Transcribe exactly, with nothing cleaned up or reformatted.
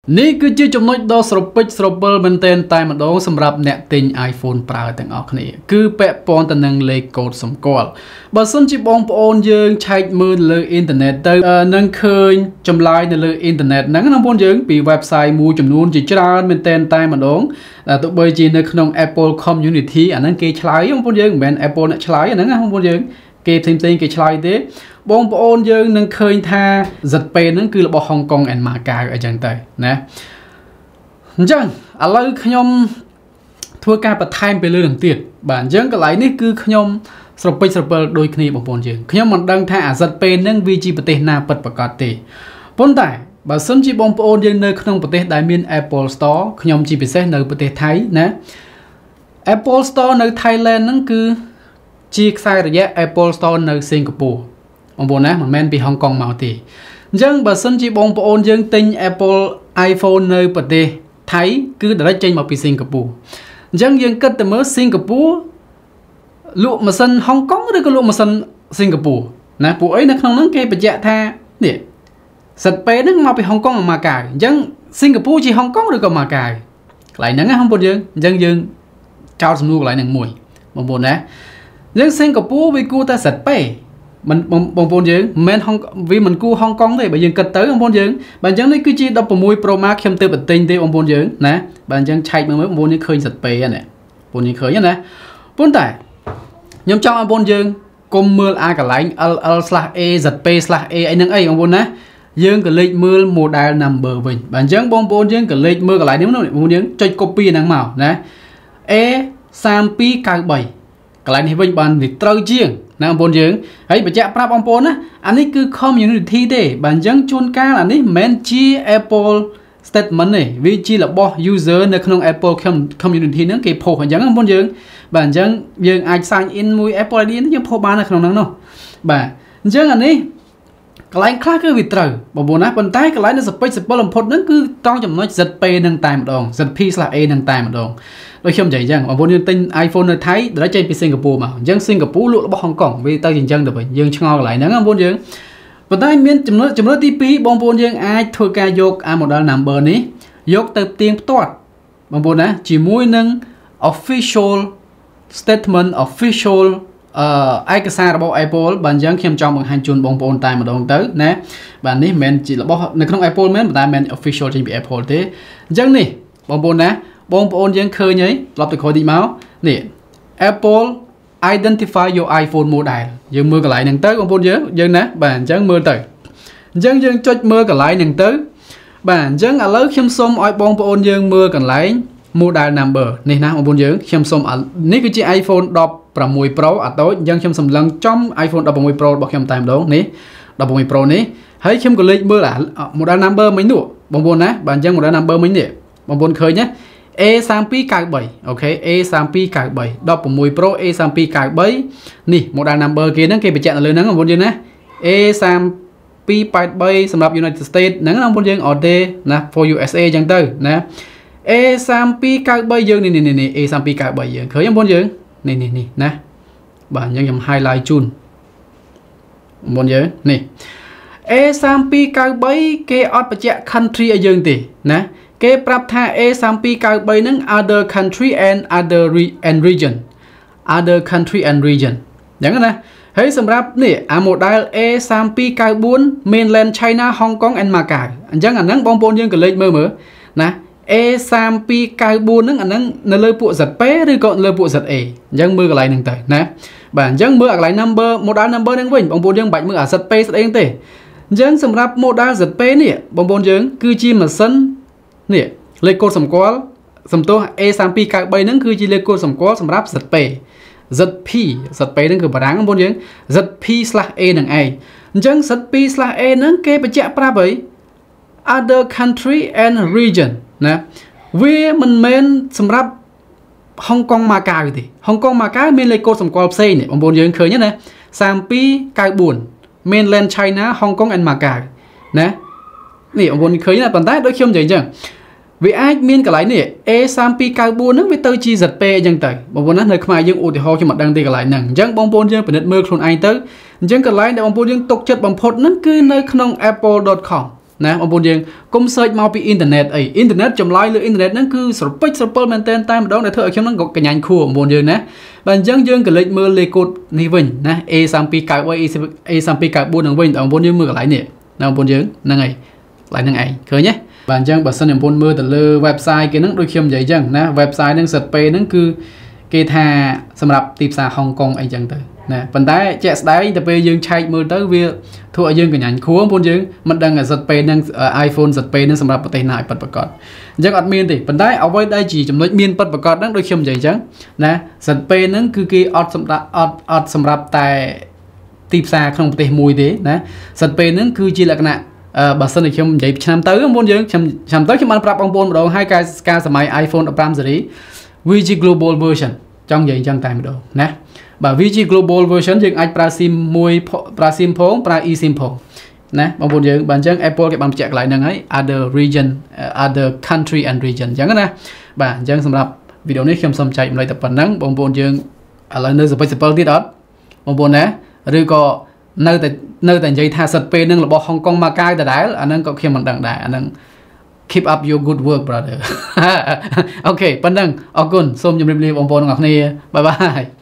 នេះគឺជាចំណុចដ៏ស្រពេចស្រពិលមែនទែនតែម្ដងសម្រាប់អ្នកទិញ iPhone ប្រើទាំងអស់គ្នាគឺពាក់ព័ន្ធទៅនឹងលេខកូដសម្គាល់បើសិនជាបងប្អូនយើងឆែកមើលលើអ៊ីនធឺណិតទៅនឹងឃើញចម្លើយនៅលើអ៊ីនធឺណិតហ្នឹងបងប្អូនយើងពី website មួយចំនួនជាច្រើនមែនទែនតែម្ដងទោះបីជានៅក្នុង Apple Community អាហ្នឹងគេឆ្លើយបងប្អូនយើងមិនមែន Apple អ្នកឆ្លើយអាហ្នឹងណាបងប្អូនយើងគេផ្សេងផ្សេងគេឆ្លើយទេបងប្អូនយើងនឹងឃើញថា Z Pay ហ្នឹងគឺរបស់ Hong Kong and Macau អញ្ចឹងទៅណាអញ្ចឹងឥឡូវខ្ញុំធ្វើការបន្ថែមពីលើនឹងទៀតបាទអញ្ចឹងកន្លែងនេះគឺខ្ញុំស្រពេចស្រពិលដូចគ្នាបងប្អូនយើងខ្ញុំមិនដឹងថាអា Z Pay ហ្នឹងវាជាប្រទេសណាពិតប្រាកដទេប៉ុន្តែបើសិនជាបងប្អូនយើងនៅក្នុងប្រទេសដែលមាន Apple Store ខ្ញុំជាពិសេសនៅប្រទេសថៃណា Apple Store នៅ Thailand ហ្នឹងគឺជាខ្សែរយៈ Apple Store នៅសិង្ហបុរីបងប្អូនណាមិនមែនពី Hong Kong មកទេអញ្ចឹងបើសិនជាបងប្អូនយើងទិញ Apple iPhone នៅប្រទេសថៃគឺ direct ចេញមកពីសិង្ហបុរីអញ្ចឹងយើងគិតទៅមើលសិង្ហបុរីលក់ម៉ាស៊ីន Hong Kong ឬក៏លក់ម៉ាស៊ីនសិង្ហបុរីណាពួកអីនៅក្នុងហ្នឹងគេបញ្ជាក់ថានេះ Z Pay ហ្នឹងមកពី Hong Kong មកម៉ាកាវអញ្ចឹងសិង្ហបុរីជា Hong Kong ឬក៏ម៉ាកាវកន្លែងហ្នឹងណាបងប្អូនយើងអញ្ចឹងយើងចោលសំណួរកន្លែងហ្នឹងមួយបងប្អូនណាអញ្ចឹងសិង្ហបុរីវាគួរតែ Z Pay មិនបងប្អូនយើងមិនមែនវាមិនគួរ Hong Kong ទេបើយើងគិតទៅបងប្អូនយើងបើអញ្ចឹងនេះគឺជាដប់ប្រាំមួយ Pro Max ខ្ញុំទើបបន្ទិញទេបងប្អូនយើងណាបើអញ្ចឹងឆែកមើលមើលបងប្អូនយើងឃើញ Z Pay ហ្នឹងបងប្អូនយើងឃើញណាប៉ុន្តែខ្ញុំចង់ឲ្យបងប្អូនយើងកុំមើលអាកន្លែង L L/A Z Pay/A អីហ្នឹងអីបងប្អូនណាយើងក៏លេខមើល model number វិញបើអញ្ចឹងបងប្អូនយើងក៏លេខមើលកន្លែងនេះបងប្អូនយើងចុច copy ហ្នឹងមកណា A សាមពីរកៅបីកន្លែងនេះវិញបានវាត្រូវជាងណាបងប្អូនយើងហើយបញ្ជាក់ប្រាប់បងប្អូនណាអានេះគឺ community ទេបើអញ្ចឹងជួនកាលអានេះមិនមែនជា Apple statement ទេវាជារបស់ user នៅក្នុង Apple community ហ្នឹងគេផុសអញ្ចឹងបងប្អូនយើងបាទអញ្ចឹងយើងអាច sign in មួយ Apple អាយឌី យើងផុសបាននៅក្នុងហ្នឹងនោះបាទអញ្ចឹងអានេះកន្លែងខ្លះគឺវាត្រូវបងប្អូនណាប៉ុន្តែកន្លែងនៅសពេចសពិលបំផុតហ្នឹងគឺត្រង់ចំណុច Z Pay ហ្នឹងតែម្ដង Z P/A ហ្នឹងតែម្ដងដូចខ្ញុំនិយាយអញ្ចឹងបងប្អូនយើងទិញ iPhone នៅថៃដល់ចេញពីសិង្ហបុរីមកអញ្ចឹងសិង្ហបុរីលក់របស់ Hong Kong វាទៅជាអញ្ចឹងទៅវិញយើងឆ្ងល់កន្លែងហ្នឹងបងប្អូនយើងប៉ុន្តែមានចំណុចចំណុចទីពីរបងប្អូនយើងអាចធ្វើការយកអា model number នេះយកទៅផ្ទៀងផ្ទាត់បងប្អូនណាជាមួយនឹង official statement official អឺឯកសាររបស់ Apple បាទអញ្ចឹងខ្ញុំចង់បង្ហាញជូនបងប្អូនតែម្ដងទៅណាបាទនេះមិនមែនជារបស់នៅក្នុង Apple មែនប៉ុន្តែមិនមែន official ចេញពី Apple ទេអញ្ចឹងនេះបងប្អូនណាបងប្អូនយើងឃើញហើយត្រឡប់ទៅក្រោយតិចមកនេះ Apple identify your iPhone model យើងមើលកន្លែងហ្នឹងទៅបងប្អូនយើងយើងណាបាទអញ្ចឹងមើលទៅអញ្ចឹងយើងចុចមើលកន្លែងហ្នឹងទៅបាទអញ្ចឹងឥឡូវខ្ញុំសូមឲ្យបងប្អូនយើងមើលកន្លែង model number នេះណាបងប្អូនយើងខ្ញុំសូមនេះគឺជា iPhone ដប់ប្រាំមួយ Pro អាតូចអញ្ចឹងខ្ញុំសម្លឹងចំ iPhone ដប់ប្រាំមួយ Pro របស់ខ្ញុំតែម្ដងនេះដប់ប្រាំមួយ Pro នេះហើយខ្ញុំក៏លេខមើលអា model number មិញនោះបងប្អូនណាបាទអញ្ចឹង model number មិញនេះបងប្អូនឃើញណា A សាមពីរកៅបីអូខេ A សាមពីរកៅបីដប់ប្រាំមួយ Pro A សាមពីរកៅបីនេះ model number គេហ្នឹងគេបញ្ជាក់នៅលើហ្នឹងបងប្អូនយើងណា A សាមពីរប៉ែតបីសម្រាប់ United States ហ្នឹងបងប្អូនយើងអត់ទេណា for U S A អញ្ចឹងទៅណា A សាមពីរកៅបីយើងនេះនេះ A សាមពីរកៅបីយើងឃើញបងប្អូនយើងនេះនេះនេះណាបាទអញ្ចឹងខ្ញុំ highlight ជូនបងប្អូនយើងនេះ A សាមពីរកៅបីគេអត់បញ្ជាក់ country ឲ្យយើងទេណាគេប្រាប់ថា A សាមពីរកៅបីហ្នឹង other country and other and region other country and region អញ្ចឹងណាហើយសម្រាប់នេះអា model A សាមពីរកៅបួន mainland China Hong Kong and Macau អញ្ចឹងអាហ្នឹងបងប្អូនយើងក៏លេខមើលមើលណា A សាមពីរកៅបួនហ្នឹងអាហ្នឹងនៅលើពួក Z Pay ឬក៏លើពួក Z A អញ្ចឹងមើលកន្លែងហ្នឹងទៅណាបាទអញ្ចឹងមើលកន្លែង number model number ហ្នឹងវិញបងប្អូនយើងមិនបាច់មើលអា Z Pay ស្អីទេអញ្ចឹងសម្រាប់ model Z Pay នេះបងប្អូនយើងគឺជាម៉ាស៊ីននេះលេខកូដសម្គាល់សំទោស A សាមពីរកៅបីហ្នឹងគឺជាលេខកូដសម្គាល់សម្រាប់ Z Pay Z P Z Pay ហ្នឹងគឺបារាំងបងប្អូនយើង Z P/A ហ្នឹងឯងអញ្ចឹង Z P/A ហ្នឹងគេបញ្ជាក់ប្រាប់ហើយ other country and region ណាវាមិនមែនសម្រាប់ Hong Kong Macau ទេ Hong Kong Macau មានលេខកូដសម្គាល់ផ្សេងនេះបងប្អូនយើងឃើញណាសាមពីរកៅបួន mainland China Hong Kong and Macau ណានេះបងប្អូនឃើញណាប៉ុន្តែដូចខ្ញុំនិយាយអញ្ចឹងវាអាចមានកន្លែងនេះ A សាមពីរកៅបួនហ្នឹងវាទៅជា Z Pay អញ្ចឹងទៅបងប្អូនណានៅខ្មែរយើងឧទាហរណ៍ខ្ញុំមិនដឹងទេកន្លែងហ្នឹងអញ្ចឹងបងប្អូនយើងពិនិត្យមើលខ្លួនឯងទៅអញ្ចឹងកន្លែងដែលបងប្អូនយើងទុកចិត្តបំផុតហ្នឹងគឺនៅក្នុង apple dot com ណាបងប្អូនយើងកុំ search មកពី internet អី internet ចម្លើយលើ internet ហ្នឹងគឺស្រពេចស្រពិលមែនតើតែម្ដងដែលធ្វើឲ្យខ្ញុំហ្នឹងក៏កញ្ញាញ់ខួរបងប្អូនយើងណាបាទអញ្ចឹងយើងក៏លេចមើលលេខកូដនេះវិញណា A សាមពីរកៅបី A សាមពីរកៅបួនហ្នឹងវិញបងប្អូនយើងមើលកន្លែងនេះណាបងប្អូនយើងហ្នឹងហើយកន្លែងហ្នឹងឯងឃើញទេបាទអញ្ចឹងបើសិនបងប្អូនមើលទៅលើ website គេហ្នឹងដូចខ្ញុំនិយាយអញ្ចឹងណា website ហ្នឹង set pay ហ្នឹងគឺគេថាសម្រាប់ទីផ្សារហុងកុងអីចឹងទៅណាប៉ុន្តែជាក់ស្ដែងទៅពេលយើងឆែកមើលទៅវាធ្វើឲ្យយើងកញ្ញាញ់ខួរបងប្អូនយើងមិនដឹងថា set pay ហ្នឹង iPhone set pay ហ្នឹងសម្រាប់ប្រទេសណាឲ្យប៉ិតប្រកបអញ្ចឹងអត់មានទេប៉ុន្តែអ្វីដែលជាចំណុចមានប៉ិតប្រកបហ្នឹងដូចខ្ញុំនិយាយអញ្ចឹងណា set pay ហ្នឹងគឺគេអត់សម្រាប់អត់អត់សម្រាប់តែទីផ្សារក្នុងប្រទេសមួយទេណា set pay ហ្នឹងគឺជាលក្ខណៈបើសិនតែខ្ញុំនិយាយឆ្នាំទៅបងប្អូនយើងខ្ញុំឆ្នាំទៅខ្ញុំបានប្រាប់បងប្អូនម្ដងហើយការការសម័យ iPhone ដប់ប្រាំ series វាជា global version ចង់និយាយអញ្ចឹងតែម្ដងណាបាទវាជា global version យើងអាចប្រើ SIM មួយប្រើ SIM ផងប្រើ eSIM ផងណាបងប្អូនយើងបាទអញ្ចឹង Apple គេបានបញ្ជាក់កន្លែងហ្នឹងហើយ other region other country and region អញ្ចឹងណាបាទអញ្ចឹងសម្រាប់វីដេអូនេះខ្ញុំសូមចែកម្លែកតែប៉ុណ្ណឹងបងប្អូនយើងឥឡូវនៅសពេចសពិលទៀតអត់បងប្អូនណាឬក៏នៅតែនៅតែនិយាយថា set pay នឹងរបស់ហុងកុងម៉ាកាវដដែលអាហ្នឹងក៏ខ្ញុំមិនដឹងដែរអាហ្នឹង keep up your good work brother អូខេប៉ុណ្ណឹងអរគុណសូមជម្រាបលាបងប្អូនទាំងអស់គ្នាបាយបាយ